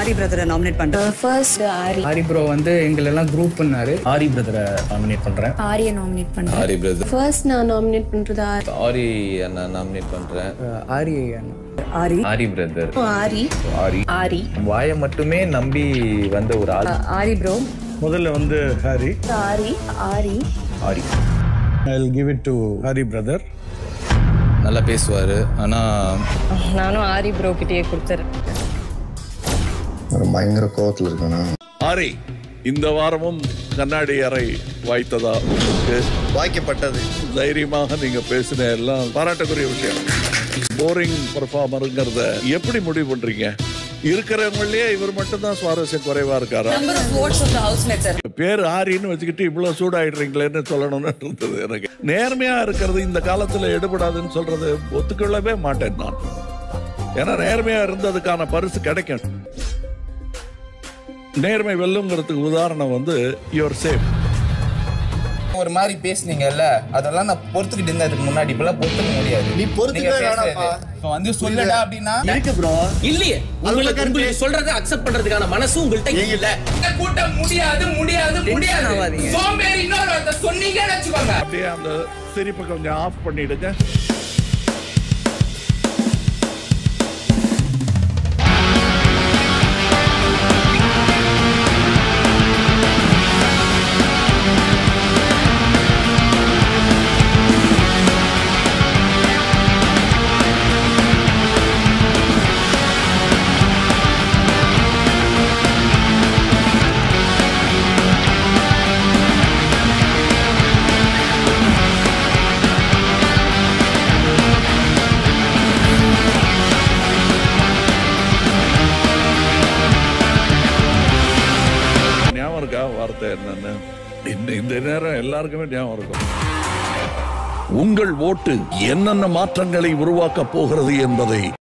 ஆரி பிரதரை நாமினேட் பண்றேன். First Aari bro வந்து எங்களெல்லாம் குரூப் பண்ணாரு. ஆரி பிரதரை நாமினேட் பண்றேன். ஆரியை நாமினேட் பண்றேன். ஆரி பிரதர். ஃபர்ஸ்ட் நான் நாமினேட் பண்றது ஆரி அண்ணா நாமினேட் பண்றேன். ஆரி ஆரி ஆரி பிரதர். ஆரி ஆரி ஆரி வாயை மட்டுமே நம்பி வந்த ஒரு ஆள். ஆரி ப்ரோ. முதல்ல வந்து ஹாரி. Aari Aari Aari I'll give it to Hari brother. நல்லா பேசுவாரு. ஆனா நானும் ஆரி ப்ரோ கிட்டயே கொடுத்துறேன். பயங்கர கோவத்தில் இருக்கானா? ஆரி இந்த வாரமும் கண்ணாடி அறை வாய்த்ததா உங்களுக்கு? வாய்க்கப்பட்டது. தைரியமாக நீங்க பேசின எல்லாம் பாராட்டக்கூடிய விஷயம். போரிங் பர்ஃபார்மருங்கிறத எப்படி முடிவு பண்றீங்க? இருக்கிறவங்களே இவர் மட்டும்தான் சுவாரஸ்யம் குறைவா இருக்காரா? பேர் ஆரின்னு வச்சுக்கிட்டு இவ்வளவு சூடாயிடுறீங்களேன்னு சொல்லணும்னு இருந்தது எனக்கு. நேர்மையா இருக்கிறது இந்த காலத்துல எடுபடாதுன்னு சொல்றது ஒத்துக்கொள்ளவே மாட்டேன் நான். ஏன்னா நேர்மையா இருந்ததுக்கான பரிசு கிடைக்கும். நேர்மை வெல்லுங்கிறதுக்கு உதாரணம் வந்து யுவர் சேஃப். ஒரு மாதிரி பேசுனீங்கல்ல, அதெல்லாம் நான் பொறுத்துக்கிட்டு இருந்தேன். அதுக்கு முன்னாடி இப்பெல்லாம் பொறுத்துக்க முடியாது. நீ பொறுத்துக்க வந்து சொல்லடா அப்படின்னா இருக்கு ப்ரோ. இல்லையே, உங்களுக்கு சொல்றதை அக்செப்ட் பண்றதுக்கான மனசு உங்கள்ட்ட இல்ல. கூட்டம் முடியாது முடியாது முடியாது சோம்பேறி இன்னொரு சொன்னீங்கன்னு வச்சுக்கோங்க. அப்படியே அந்த சிரிப்பை கொஞ்சம் ஆஃப் பண்ணிடுங்க. வார்த்தை என்னன்னு இந்த நேரம் எல்லாருக்குமே ஞாபகம் இருக்கும். உங்கள் ஓட்டு என்னென்ன மாற்றங்களை உருவாக்க போகிறது என்பதை